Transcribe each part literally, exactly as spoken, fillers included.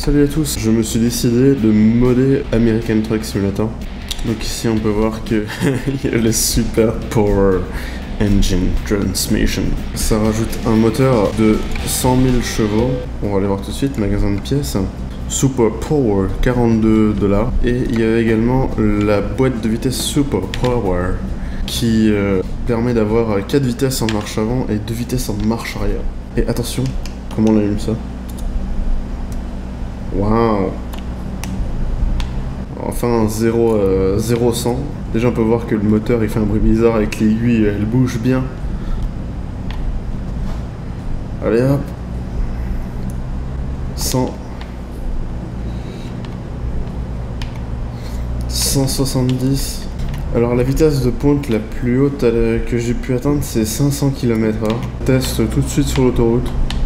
Salut à tous, je me suis décidé de modder American Truck Simulator. Donc ici on peut voir que il y a le Super Power Engine Transmission. Ça rajoute un moteur de cent mille chevaux. On va aller voir tout de suite, magasin de pièces. Super Power, quarante-deux dollars. Et il y a également la boîte de vitesse Super Power qui euh, permet d'avoir quatre vitesses en marche avant et deux vitesses en marche arrière. Et attention, comment on allume ça? Waouh! Enfin, zéro à cent. Déjà, on peut voir que le moteur il fait un bruit bizarre avec l'aiguille, elle bouge bien. Allez hop! cent. cent soixante-dix. Alors, la vitesse de pointe la plus haute que j'ai pu atteindre, c'est cinq cents kilomètres heure. Test tout de suite sur l'autoroute.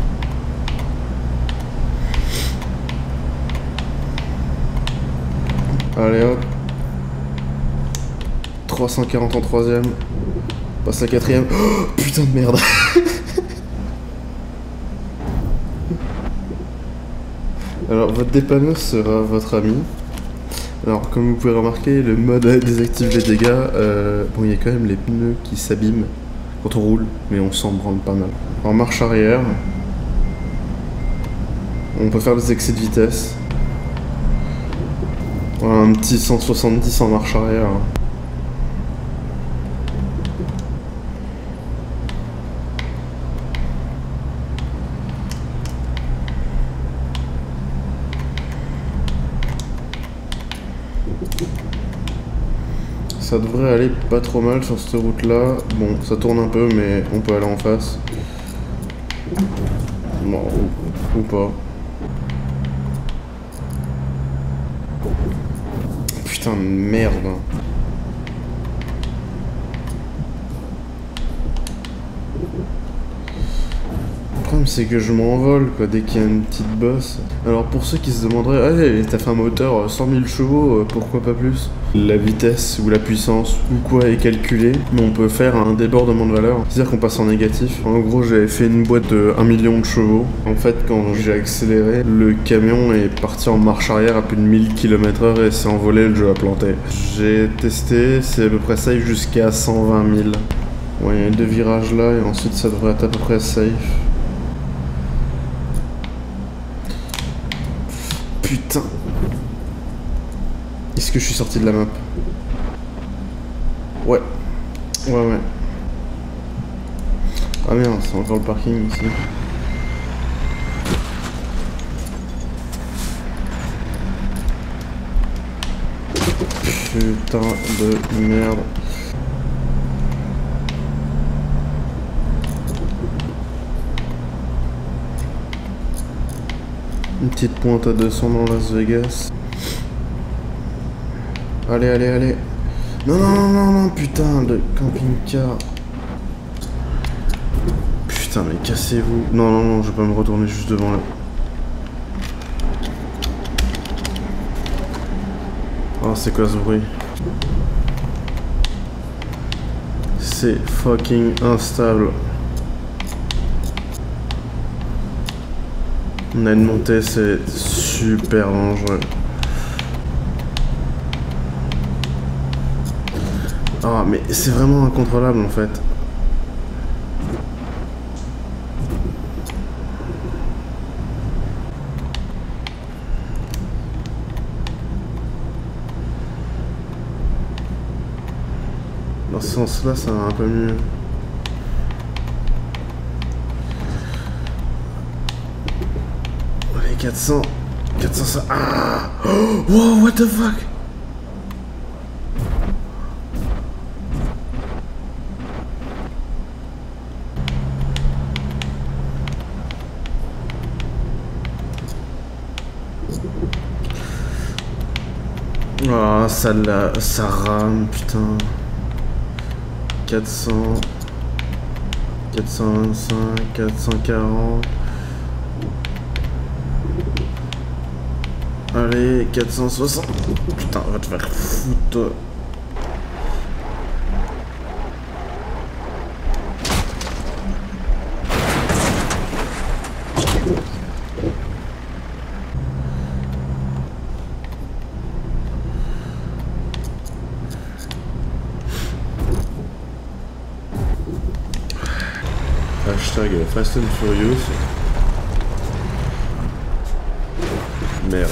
Allez hop. trois cent quarante en troisième. Passe la quatrième. Oh, putain de merde. Alors votre dépanneuse sera votre ami. Alors comme vous pouvez remarquer, le mode désactive les dégâts. Euh, bon, il y a quand même les pneus qui s'abîment quand on roule, mais on s'en branle pas mal. En marche arrière, on peut faire des excès de vitesse. Un petit cent soixante-dix en marche arrière. Ça devrait aller pas trop mal sur cette route là. Bon, ça tourne un peu mais on peut aller en face. Bon, ou, ou pas. Putain de merde. Le problème c'est que je m'envole quoi dès qu'il y a une petite bosse. Alors pour ceux qui se demanderaient, ah t'as fait un moteur cent mille chevaux, pourquoi pas plus? La vitesse ou la puissance ou quoi est calculée, mais on peut faire un débordement de valeur. C'est-à-dire qu'on passe en négatif. En gros j'avais fait une boîte de un million de chevaux. En fait quand j'ai accéléré, le camion est parti en marche arrière à plus de mille kilomètres heure et s'est envolé, le jeu a planté. J'ai testé, c'est à peu près safe jusqu'à cent vingt mille. Ouais, il y a deux virages là et ensuite ça devrait être à peu près safe. Putain. Est-ce que je suis sorti de la map? Ouais. Ouais, ouais. Ah merde, c'est encore le parking ici. Putain de merde. Une petite pointe à deux cents dans Las Vegas. Allez, allez, allez. Non, non, non, non, non, putain, de camping-car. Putain, mais cassez-vous. Non, non, non, je vais pas me retourner juste devant là. Oh, c'est quoi ce bruit? C'est fucking instable. On a une montée, c'est super dangereux. Ah, mais c'est vraiment incontrôlable en fait. Dans ce sens-là, ça va un peu mieux. Allez, quatre cents. quatre cents, ça... Ah oh, wow, what the fuck? Ah, oh, ça, la... ça rame, putain. quatre cents, quatre cent vingt-cinq, quatre cent quarante. Allez, quatre cent soixante. Putain, va te faire foutre. hashtag Fast and Furious. Merde.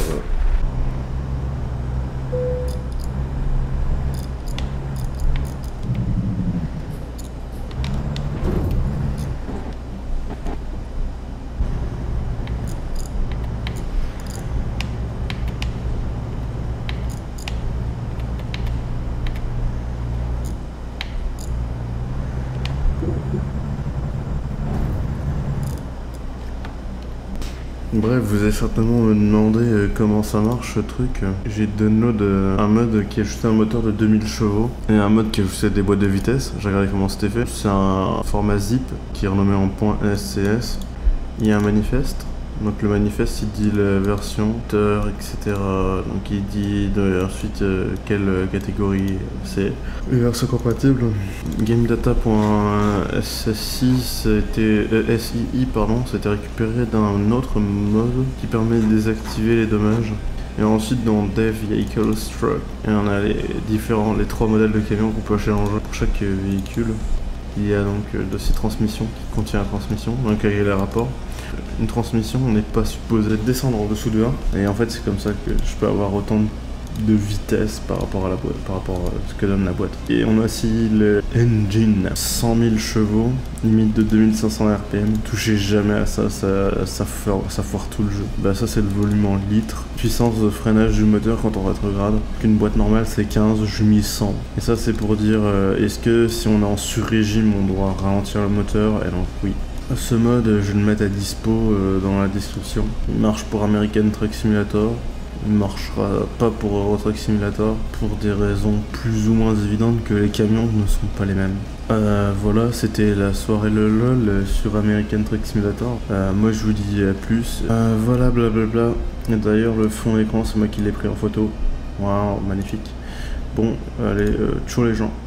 Bref, vous allez certainement me demander euh, comment ça marche ce truc. J'ai download euh, un mode qui a ajouté un moteur de deux mille chevaux et un mode qui a ajouté des boîtes de vitesse. J'ai regardé comment c'était fait. C'est un format zip qui est renommé en .scs. Il y a un manifeste. Donc le manifeste il dit la version, moteur, et cetera. Donc il dit de, ensuite euh, quelle catégorie c'est. Les versions compatibles. GameData.ssi c'était euh, S I I pardon, c'était récupéré d'un autre mode qui permet de désactiver les dommages. Et ensuite dans Dev Vehicle Struck, et on a les différents, les trois modèles de camions qu'on peut changer pour chaque véhicule. Il y a donc le dossier transmission qui contient la transmission, donc avec les rapports. Une transmission, on n'est pas supposé descendre en dessous de un, et en fait c'est comme ça que je peux avoir autant de vitesse par rapport à la boîte, par rapport à ce que donne la boîte. Et on a aussi le engine, cent mille chevaux, limite de deux mille cinq cents R P M. Touchez jamais à ça, ça, ça, foire, ça foire tout le jeu. Bah ça c'est le volume en litres. Puissance de freinage du moteur quand on rétrograde. Une boîte normale c'est quinze, j'ai mis cent. Et ça c'est pour dire euh, est-ce que si on est en sur-régime on doit ralentir le moteur? Et donc oui. Ce mode, je vais le mettre à dispo euh, dans la description. Il marche pour American Truck Simulator. Il ne marchera pas pour Euro Truck Simulator pour des raisons plus ou moins évidentes que les camions ne sont pas les mêmes. Euh, voilà, c'était la soirée LOL sur American Truck Simulator. Euh, moi je vous dis à plus. Euh, voilà, blablabla. Et d'ailleurs, le fond d'écran, c'est moi qui l'ai pris en photo. Waouh, magnifique. Bon, allez, euh, ciao les gens.